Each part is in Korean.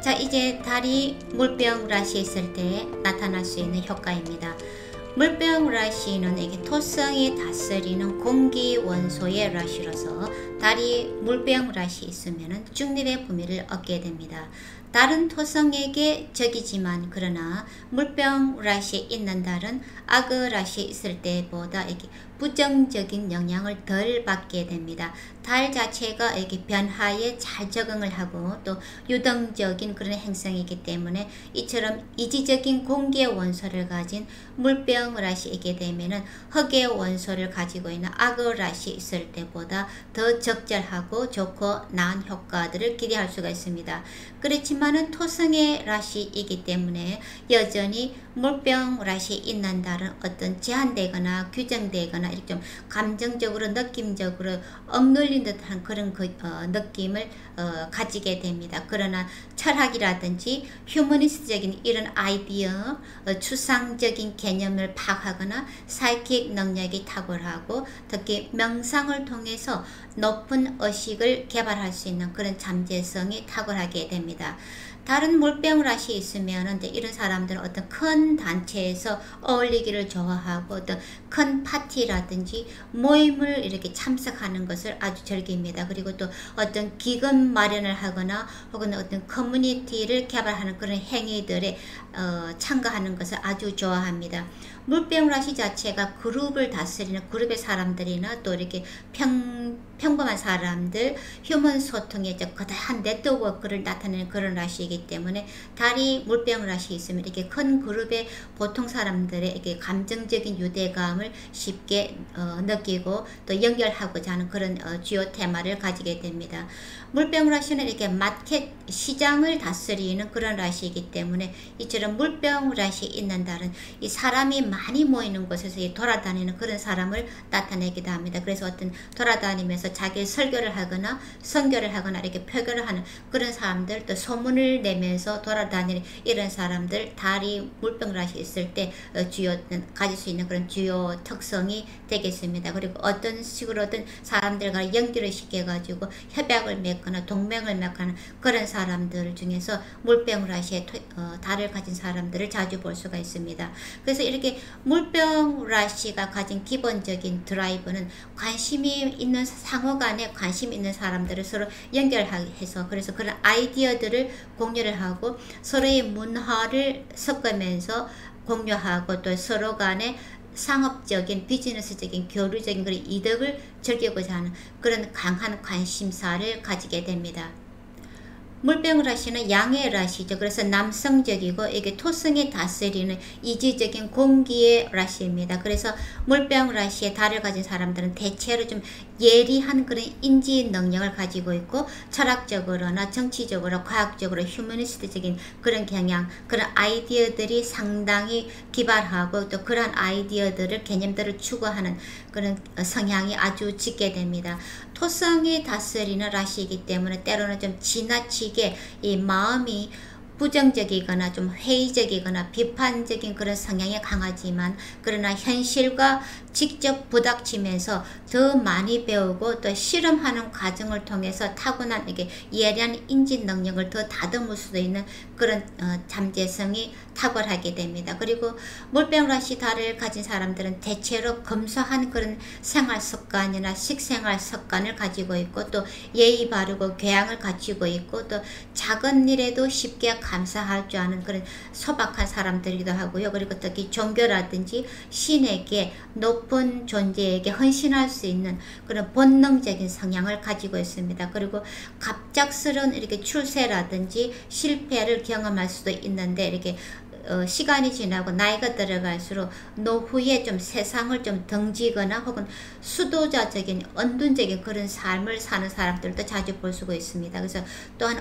자, 이제 달이 물병 라시에 있을 때 나타날 수 있는 효과입니다. 물병 라시는 이게 토성이 다스리는 공기 원소의 라시로서 달이 물병 라시에 있으면 중립의 부미를 얻게 됩니다. 달은 토성에게 적이지만 그러나 물병 라시에 있는 달은 악어 라시에 있을 때보다 이렇게 부정적인 영향을 덜 받게 됩니다. 달 자체가 이렇게 변화에 잘 적응을 하고 또 유동적인 그런 행성이기 때문에 이처럼 이지적인 공기의 원소를 가진 물병 라시이게 되면은 흙의 원소를 가지고 있는 악어 라시에 있을 때보다 더 적절하고 좋고 나은 효과들을 기대할 수가 있습니다. 그렇지만은 토성의 라시이기 때문에 여전히 물병 라시에 있는 달은 어떤 제한되거나 규정되거나 이렇게 좀 감정적으로 느낌적으로 억눌린 듯한 그런 느낌을 가지게 됩니다. 그러나 철학이라든지 휴머니스트적인 이런 아이디어, 추상적인 개념을 파악하거나 사이킥 능력이 탁월하고 특히 명상을 통해서 높은 의식을 개발할 수 있는 그런 잠재성이 탁월하게 됩니다. 다른 물병 라시에 있으면 이런 사람들은 어떤 큰 단체에서 어울리기를 좋아하고 어떤 큰 파티라든지 모임을 이렇게 참석하는 것을 아주 즐깁니다. 그리고 또 어떤 기금 마련을 하거나 혹은 어떤 커뮤니티를 개발하는 그런 행위들에 참가하는 것을 아주 좋아합니다. 물병 라시 자체가 그룹을 다스리는 그룹의 사람들이나 또 이렇게 평범한 사람들, 휴먼 소통의 거대한 네트워크를 나타내는 그런 라시이기 때문에 달이 물병 라시에 있으면 이렇게 큰 그룹의 보통 사람들의 이렇게 감정적인 유대감을 쉽게 느끼고 또 연결하고자 하는 그런 주요 테마를 가지게 됩니다. 물병 라시는 이렇게 마켓 시장을 다스리는 그런 라시이기 때문에 이처럼 물병 라시에 있는 달은 이 사람이 많이 모이는 곳에서 돌아다니는 그런 사람을 나타내기도 합니다. 그래서 어떤 돌아다니면서 자기 설교를 하거나 선교를 하거나 이렇게 표결을 하는 그런 사람들, 또 소문을 내면서 돌아다니는 이런 사람들, 달이 물병 라시에 있을 때 가질 수 있는 그런 주요 특성이 되겠습니다. 그리고 어떤 식으로든 사람들과 연결을 시켜가지고 협약을 맺거나 동맹을 맺거나 그런 사람들 중에서 물병 라시에 달을 가진 사람들을 자주 볼 수가 있습니다. 그래서 이렇게 물병 라시가 가진 기본적인 드라이브는 관심이 있는 상호간에 관심 있는 사람들을 서로 연결해서 그래서 그런 아이디어들을 공유를 하고 서로의 문화를 섞으면서 공유하고 또 서로 간에 상업적인 비즈니스적인 교류적인 그런 이득을 즐기고자 하는 그런 강한 관심사를 가지게 됩니다. 물병 라시는 양의 라시죠. 그래서 남성적이고 이게 토성이 다스리는 이지적인 공기의 라시입니다. 그래서 물병 라시에 달을 가진 사람들은 대체로 좀 예리한 그런 인지 능력을 가지고 있고 철학적으로나 정치적으로 과학적으로 휴머니스트적인 그런 경향, 그런 아이디어들이 상당히 기발하고 또 그런 아이디어들을 개념들을 추구하는 그런 성향이 아주 짙게 됩니다. 토성이 다스리는 라시이기 때문에 때로는 좀 지나치게 이 마음이 부정적이거나 좀 회의적이거나 비판적인 그런 성향이 강하지만 그러나 현실과 직접 부닥치면서 더 많이 배우고 또 실험하는 과정을 통해서 타고난 이게 예리한 인지 능력을 더 다듬을 수도 있는 그런 잠재성이 탁월하게 됩니다. 그리고 물병 라시 달을 가진 사람들은 대체로 검소한 그런 생활 습관이나 식생활 습관을 가지고 있고 또 예의 바르고 교양을 갖추고 있고 또 작은 일에도 쉽게 감사할 줄 아는 그런 소박한 사람들이기도 하고요. 그리고 특히 종교라든지 신에게 높은 존재에게 헌신할 수 있는 그런 본능적인 성향을 가지고 있습니다. 그리고 갑작스러운 이렇게 출세라든지 실패를 경험할 수도 있는데 이렇게 시간이 지나고 나이가 들어갈수록 노후에 좀 세상을 좀 등지거나 혹은 수도자적인 은둔적인 그런 삶을 사는 사람들도 자주 볼 수가 있습니다. 그래서 또한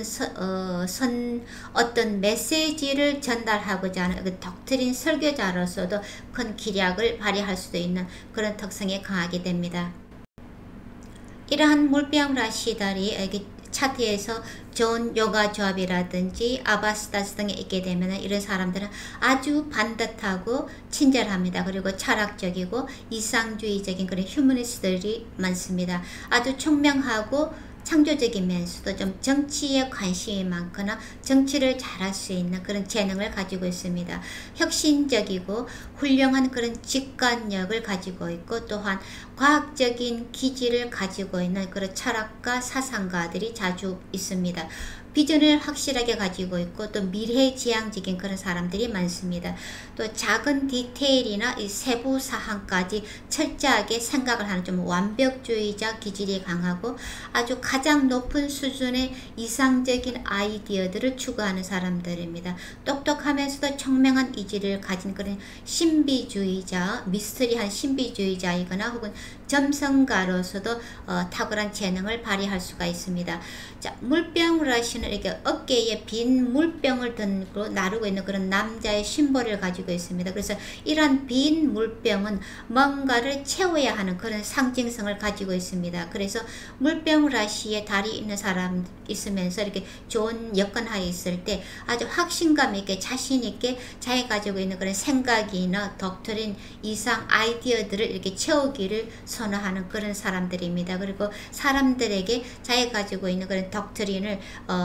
어떤 메시지를 전달하고자 하는 그 독트린 설교자로서도 큰 기량을 발휘할 수도 있는 그런 특성이 강하게 됩니다. 이러한 물병 라시달이 차트에서 좋은 요가 조합이라든지 아바스타스 등에 있게 되면 이런 사람들은 아주 반듯하고 친절합니다. 그리고 철학적이고 이상주의적인 그런 휴머니스트들이 많습니다. 아주 총명하고 창조적이면서도 좀 정치에 관심이 많거나 정치를 잘할 수 있는 그런 재능을 가지고 있습니다. 혁신적이고 훌륭한 그런 직관력을 가지고 있고 또한 과학적인 기질을 가지고 있는 그런 철학가 사상가들이 자주 있습니다. 비전을 확실하게 가지고 있고 또 미래지향적인 그런 사람들이 많습니다. 또 작은 디테일이나 이 세부 사항까지 철저하게 생각을 하는 좀 완벽주의자 기질이 강하고 아주 가장 높은 수준의 이상적인 아이디어들을 추구하는 사람들입니다. 똑똑하면서도 청명한 이지를 가진 그런 신비주의자, 미스터리한 신비주의자이거나 혹은 점성가로서도 탁월한 재능을 발휘할 수가 있습니다. 자, 물병 라시는 이렇게 어깨에 빈 물병을 들고 나르고 있는 그런 남자의 심볼을 가지고 있습니다. 그래서 이러한 빈 물병은 뭔가를 채워야 하는 그런 상징성을 가지고 있습니다. 그래서 물병 라시에 달이 있는 사람 있으면서 이렇게 좋은 여건하에 있을 때 아주 확신감 있게 자신 있게 자기가 가지고 있는 그런 생각이나 덕트린 이상 아이디어들을 이렇게 채우기를 선호하는 그런 사람들입니다. 그리고 사람들에게 자기가 가지고 있는 그런 덕트린을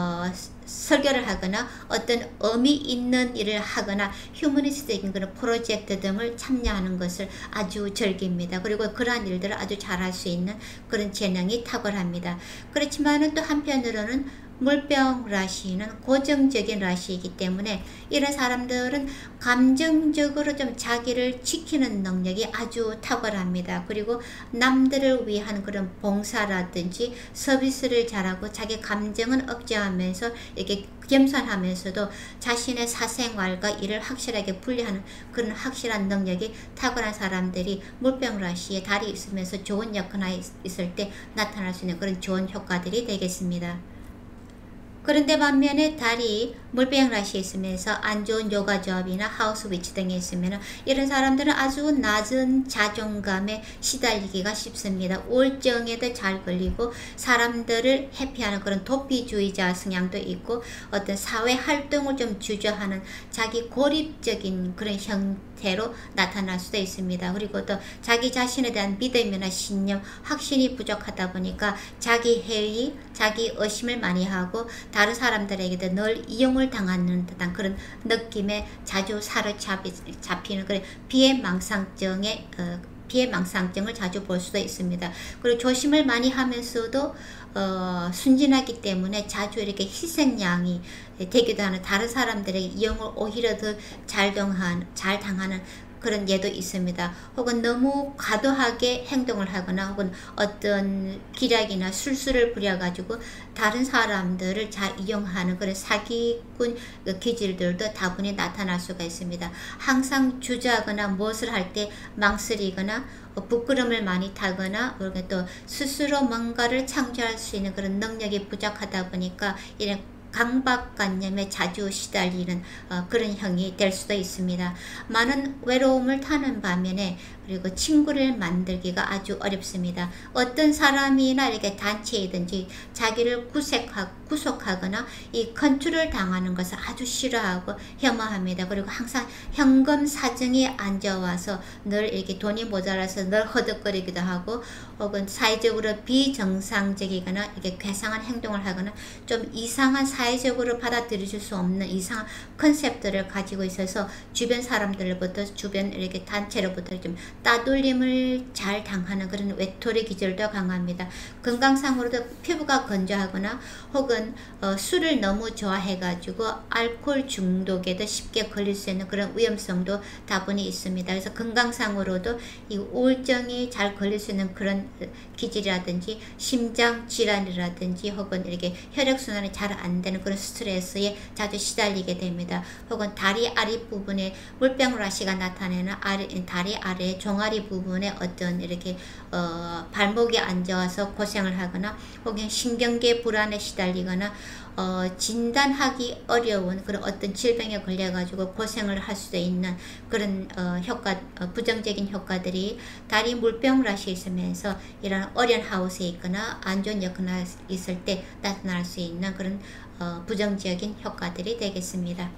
설교를 하거나 어떤 의미 있는 일을 하거나 휴머니스트적인 그런 프로젝트 등을 참여하는 것을 아주 즐깁니다. 그리고 그러한 일들을 아주 잘할 수 있는 그런 재능이 탁월합니다. 그렇지만은 또 한편으로는 물병 라시는 고정적인 라시이기 때문에 이런 사람들은 감정적으로 좀 자기를 지키는 능력이 아주 탁월합니다. 그리고 남들을 위한 그런 봉사라든지 서비스를 잘하고 자기 감정은 억제하면서 이렇게 겸손하면서도 자신의 사생활과 일을 확실하게 분리하는 그런 확실한 능력이 탁월한 사람들이 물병 라시에 달이 있으면서 좋은 여건하에 있을 때 나타날 수 있는 그런 좋은 효과들이 되겠습니다. 그런데 반면에 달이 물병 라시에 있으면서 안 좋은 요가 조합이나 하우스 위치 등에 있으면 이런 사람들은 아주 낮은 자존감에 시달리기가 쉽습니다. 우울증에도 잘 걸리고 사람들을 회피하는 그런 도피주의자 성향도 있고 어떤 사회 활동을 좀 주저하는 자기 고립적인 그런 형태로 나타날 수도 있습니다. 그리고 또 자기 자신에 대한 믿음이나 신념, 확신이 부족하다 보니까 자기 회의, 자기 의심을 많이 하고 다른 사람들에게도 늘 이용을 당하는 듯한 그런 느낌에 자주 사로잡히는 그런 피해망상증을 자주 볼 수도 있습니다. 그리고 조심을 많이 하면서도 순진하기 때문에 자주 이렇게 희생양이 되기도 하는 다른 사람들의 이용을 오히려 더 잘 당하는 그런 예도 있습니다. 혹은 너무 과도하게 행동을 하거나 혹은 어떤 기략이나 술수를 부려가지고 다른 사람들을 잘 이용하는 그런 사기꾼 기질들도 다분히 나타날 수가 있습니다. 항상 주저하거나 무엇을 할 때 망설이거나 부끄러움을 많이 타거나 또 스스로 뭔가를 창조할 수 있는 그런 능력이 부족하다 보니까 이런 강박관념에 자주 시달리는 그런 형이 될 수도 있습니다. 많은 외로움을 타는 반면에 그리고 친구를 만들기가 아주 어렵습니다. 어떤 사람이나 이렇게 단체이든지 자기를 구속하거나 이 컨트롤 당하는 것을 아주 싫어하고 혐오합니다. 그리고 항상 현금 사정이 안 좋아서 늘 이렇게 돈이 모자라서 늘 허덕거리기도 하고 혹은 사회적으로 비정상적이거나 이렇게 괴상한 행동을 하거나 좀 이상한 사회적으로 받아들여질 수 없는 이상한 컨셉들을 가지고 있어서 주변 사람들로부터 주변 이렇게 단체로부터 좀 따돌림을 잘 당하는 그런 외톨이 기질도 강합니다. 건강상으로도 피부가 건조하거나 혹은 술을 너무 좋아해가지고 알코올 중독에도 쉽게 걸릴 수 있는 그런 위험성도 다분히 있습니다. 그래서 건강상으로도 이 우울증이 잘 걸릴 수 있는 그런 기질이라든지 심장 질환이라든지 혹은 이렇게 혈액순환이 잘 안 되는 그런 스트레스에 자주 시달리게 됩니다. 혹은 다리 아랫부분에 물병 라시가 나타내는 다리 아래 종아리 부분에 어떤 이렇게 발목이 안 좋아서 고생을 하거나 혹은 신경계 불안에 시달리거나 진단하기 어려운 그런 어떤 질병에 걸려가지고 고생을 할 수도 있는 그런 부정적인 효과들이 다리 물병 라시에 있으면서 이런 어려운 하우스에 있거나 안 좋은 여건에 있을 때 나타날 수 있는 그런 부정적인 효과들이 되겠습니다.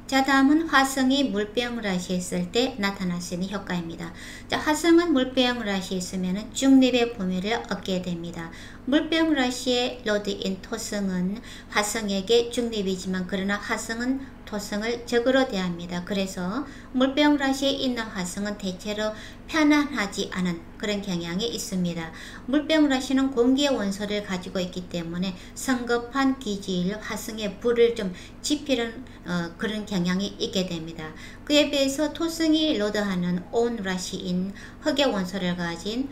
자, 다음은 화성이 물병 라시에 있을 때 나타날 수 있는 효과입니다. 자, 화성은 물병 라시에 있으면 중립의 범위를 얻게 됩니다. 물병 라시의 로드인 토성은 화성에게 중립이지만 그러나 화성은 토성을 적으로 대합니다. 그래서 물병 라시에 있는 화성은 대체로 편안하지 않은 그런 경향이 있습니다. 물병 라시는 공기의 원소를 가지고 있기 때문에 성급한 기질 화성에 불을 좀 지피는 그런 경향이 있게 됩니다. 그에 비해서 토성이 로드하는 온 라시인 흙의 원소를 가진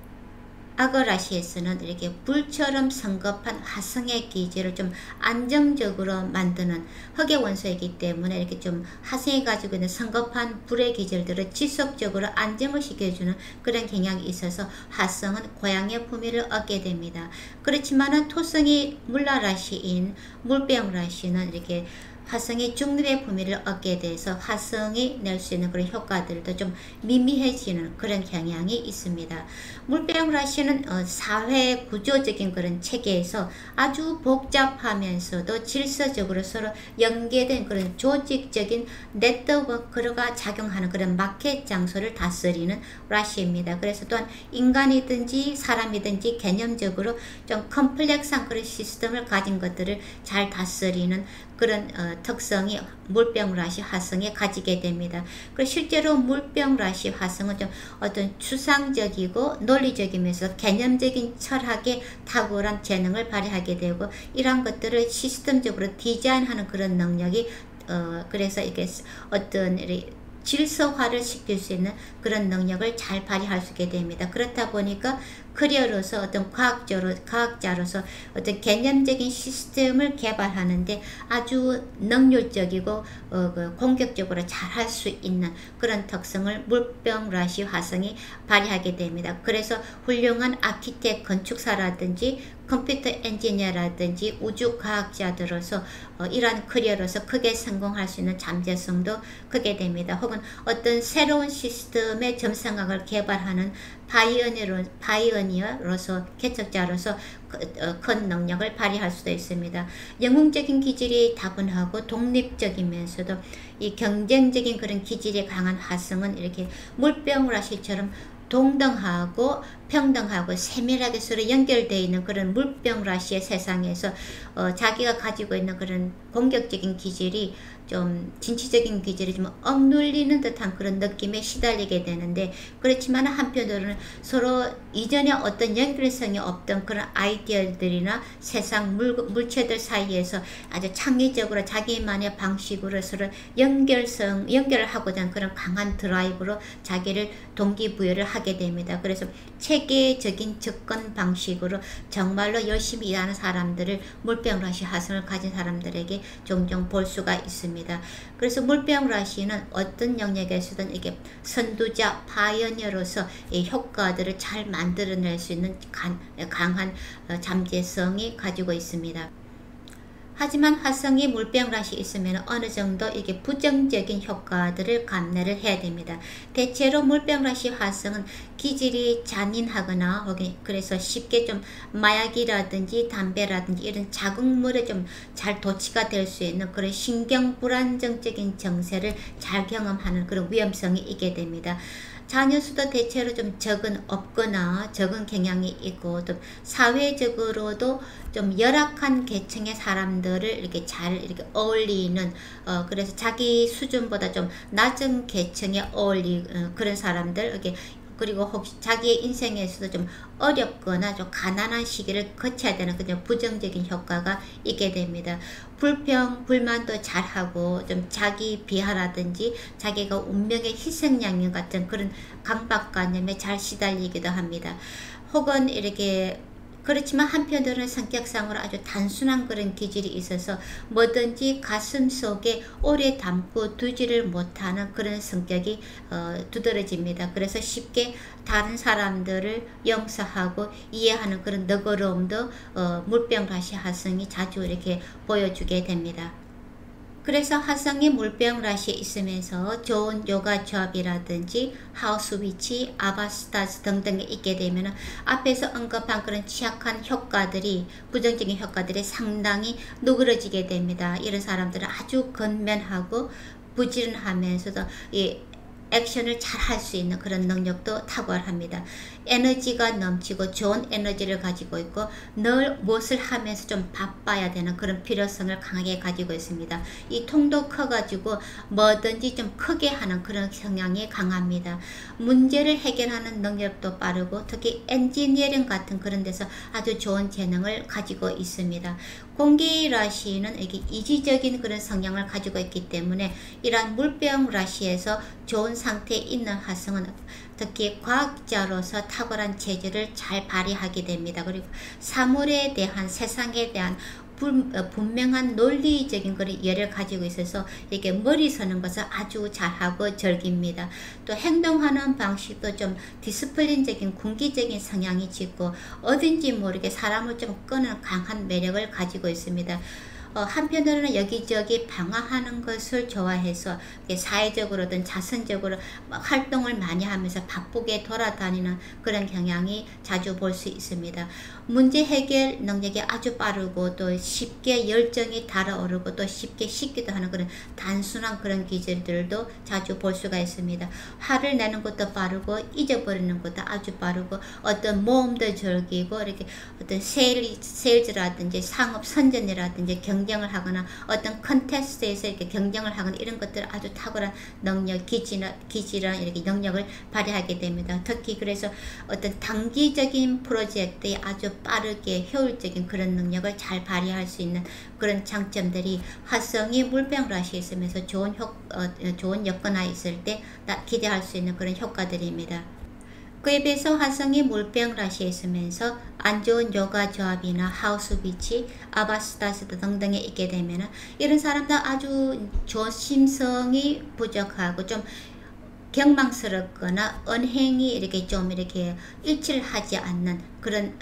악어 라시에서는 이렇게 불처럼 성급한 화성의 기질을 좀 안정적으로 만드는 흙의 원소이기 때문에 이렇게 좀 화성이 가지고 있는 성급한 불의 기질들을 지속적으로 안정을 시켜주는 그런 경향이 있어서 화성은 고양의 품위를 얻게 됩니다. 그렇지만은 토성이 물라 라시인 물병 라시는 이렇게 화성이 중립의 품위를 얻게 돼서 화성이 낼 수 있는 그런 효과들도 좀 미미해지는 그런 경향이 있습니다. 물병 라시는 사회 구조적인 그런 체계에서 아주 복잡하면서도 질서적으로 서로 연계된 그런 조직적인 네트워크가 작용하는 그런 마켓 장소를 다스리는 라시입니다. 그래서 또한 인간이든지 사람이든지 개념적으로 좀 컴플렉스한 그런 시스템을 가진 것들을 잘 다스리는 그런 특성이 물병 라시 화성에 가지게 됩니다. 그리고 실제로 물병 라시 화성은 좀 어떤 추상적이고 논리적이면서 개념적인 철학에 탁월한 재능을 발휘하게 되고 이러한 것들을 시스템적으로 디자인하는 그런 능력이 그래서 이게 어떤 질서화를 시킬 수 있는 그런 능력을 잘 발휘할 수 있게 됩니다. 그렇다 보니까 커리어로서 어떤 과학자로서 어떤 개념적인 시스템을 개발하는데 아주 능률적이고 공격적으로 잘 할 수 있는 그런 특성을 물병 라시 화성이 발휘하게 됩니다. 그래서 훌륭한 아키텍 건축사라든지 컴퓨터 엔지니어라든지 우주과학자들로서 이러한 커리어로서 크게 성공할 수 있는 잠재성도 크게 됩니다. 혹은 어떤 새로운 시스템의 점성학을 개발하는 파이어니어로서 개척자로서 큰 능력을 발휘할 수도 있습니다. 영웅적인 기질이 다분하고 독립적이면서도 이 경쟁적인 그런 기질이 강한 화성은 이렇게 물병 라시처럼 동등하고 평등하고 세밀하게 서로 연결되어 있는 그런 물병 라시의 세상에서 자기가 가지고 있는 그런 공격적인 기질이 좀 진취적인 기질이 좀 억눌리는 듯한 그런 느낌에 시달리게 되는데 그렇지만 한편으로는 서로 이전에 어떤 연결성이 없던 그런 아이디어들이나 세상 물체들 사이에서 아주 창의적으로 자기만의 방식으로 서로 연결을 하고자 하는 그런 강한 드라이브로 자기를 동기부여를 하게 됩니다. 그래서 체계적인 접근 방식으로 정말로 열심히 일하는 사람들을 물병 라시 화성을 가진 사람들에게 종종 볼 수가 있습니다. 그래서 물병 라시는 어떤 영역에서든 이게 선두자 파이어니어로서 이 효과들을 잘 만들어낼 수 있는 강한 잠재성이 가지고 있습니다. 하지만 화성이 물병 라시에 있으면 어느 정도 이게 부정적인 효과들을 감내를 해야 됩니다. 대체로 물병 라시 화성은 기질이 잔인하거나 혹은 그래서 쉽게 좀 마약이라든지 담배라든지 이런 자극물에 좀 잘 도취가 될 수 있는 그런 신경 불안정적인 증세를 잘 경험하는 그런 위험성이 있게 됩니다. 자녀 수도 대체로 좀 없거나 적은 경향이 있고 또 사회적으로도 좀 열악한 계층의 사람들을 이렇게 잘 어울리는 그래서 자기 수준보다 좀 낮은 계층에 그런 사람들 이렇게 그리고 혹시 자기의 인생에서도 좀 어렵거나 좀 가난한 시기를 거쳐야 되는 그냥 부정적인 효과가 있게 됩니다. 불만도 잘하고 좀 자기 비하라든지 자기가 운명의 희생양면 같은 그런 강박관념에 잘 시달리기도 합니다. 혹은 이렇게 그렇지만 한편으로는 성격상으로 아주 단순한 그런 기질이 있어서 뭐든지 가슴 속에 오래 담고 두지를 못하는 그런 성격이 두드러집니다. 그래서 쉽게 다른 사람들을 용서하고 이해하는 그런 너그러움도 물병 라시 화성이 자주 이렇게 보여주게 됩니다. 그래서 화성이 물병 라시에 있으면서 좋은 요가 조합이라든지 하우스 위치, 아바스타스 등등에 있게 되면 앞에서 언급한 그런 취약한 효과들이, 부정적인 효과들이 상당히 누그러지게 됩니다. 이런 사람들은 아주 건면하고 부지런하면서도 이 액션을 잘 할 수 있는 그런 능력도 탁월합니다. 에너지가 넘치고 좋은 에너지를 가지고 있고 늘 무엇을 하면서 좀 바빠야 되는 그런 필요성을 강하게 가지고 있습니다. 이 통도 커가지고 뭐든지 좀 크게 하는 그런 성향이 강합니다. 문제를 해결하는 능력도 빠르고 특히 엔지니어링 같은 그런 데서 아주 좋은 재능을 가지고 있습니다. 공기 라시는 이게 이지적인 그런 성향을 가지고 있기 때문에 이러한 물병 라시에서 좋은 상태에 있는 화성은 특히 과학자로서 탁월한 재주를 잘 발휘하게 됩니다. 그리고 사물에 대한, 세상에 대한 분명한 논리적인 그런 이해를 가지고 있어서 이렇게 머리 서는 것을 아주 잘하고 즐깁니다. 또 행동하는 방식도 좀 디스플린적인 군기적인 성향이 짙고 어딘지 모르게 사람을 좀 끄는 강한 매력을 가지고 있습니다. 한편으로는 여기저기 방황하는 것을 좋아해서 사회적으로든 자선적으로 활동을 많이 하면서 바쁘게 돌아다니는 그런 경향이 자주 볼 수 있습니다. 문제 해결 능력이 아주 빠르고 또 쉽게 열정이 달아오르고 또 쉽게 식기도 하는 그런 단순한 그런 기질들도 자주 볼 수가 있습니다. 화를 내는 것도 빠르고 잊어버리는 것도 아주 빠르고 어떤 모험도 즐기고 이렇게 어떤 세일즈라든지 상업 선전이라든지 경쟁을 하거나 어떤 컨테스트에서 이렇게 경쟁을 하거나 이런 것들 아주 탁월한 능력, 기질한 이렇게 능력을 발휘하게 됩니다. 특히 그래서 어떤 단기적인 프로젝트에 아주 빠르게 효율적인 그런 능력을 잘 발휘할 수 있는 그런 장점들이 화성이 물병 라시에 있으면서 좋은 여건하에 있을 때 기대할 수 있는 그런 효과들입니다. 그에 비해서 화성이 물병 라시에 있으면서 안 좋은 요가 조합이나 하우스 위치, 아바스타스 등등에 있게 되면 이런 사람들 아주 조심성이 부족하고 좀 경망스럽거나 언행이 이렇게 좀 이렇게 일치를 하지 않는 그런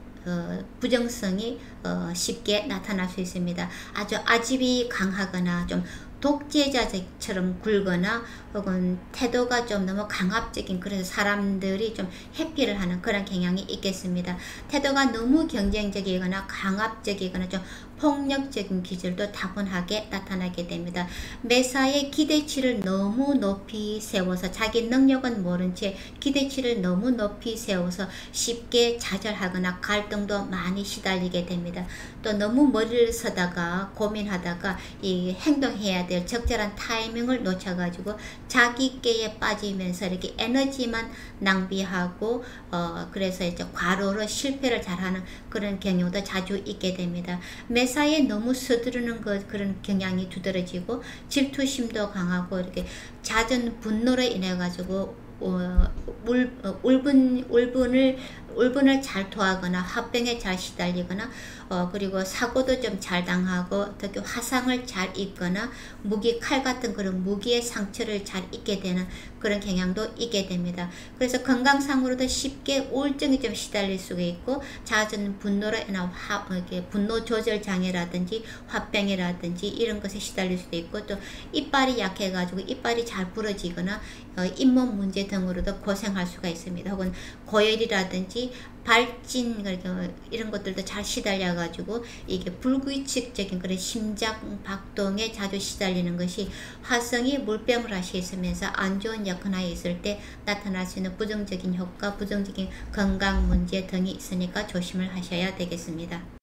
부정성이 쉽게 나타날 수 있습니다. 아주 아집이 강하거나 좀 독재자처럼 굴거나 혹은 태도가 좀 너무 강압적인, 그래서 사람들이 좀 회피를 하는 그런 경향이 있겠습니다. 태도가 너무 경쟁적이거나 강압적이거나 좀 폭력적인 기질도 다분하게 나타나게 됩니다. 매사에 기대치를 너무 높이 세워서 자기 능력은 모른 채 기대치를 너무 높이 세워서 쉽게 좌절하거나 갈등도 많이 시달리게 됩니다. 또 너무 머리를 서다가 고민하다가 이 행동해야 될 적절한 타이밍을 놓쳐가지고 자기께에 빠지면서 이렇게 에너지만 낭비하고 그래서 이제 과로로 실패를 잘하는 그런 경우도 자주 있게 됩니다. 매사에 너무 서두르는 그런 경향이 두드러지고 질투심도 강하고 이렇게 잦은 분노로 인해 가지고 울분을 잘 토하거나 화병에 잘 시달리거나 그리고 사고도 좀 잘 당하고 특히 화상을 잘 입거나 칼 같은 그런 무기의 상처를 잘 입게 되는 그런 경향도 있게 됩니다. 그래서 건강상으로도 쉽게 우울증이 좀 시달릴 수가 있고 잦은 분노로 인한 분노 조절 장애라든지 화병이라든지 이런 것에 시달릴 수도 있고 또 이빨이 약해가지고 이빨이 잘 부러지거나 잇몸 문제 등으로도 고생할 수가 있습니다. 혹은 고열이라든지 발진 이런 것들도 잘 시달려 가지고 이게 불규칙적인 그런 심장 박동에 자주 시달리는 것이 화성이 물병 라시에 있으면서 안 좋은 여건하에 있을 때 나타날 수 있는 부정적인 효과, 부정적인 건강 문제 등이 있으니까 조심을 하셔야 되겠습니다.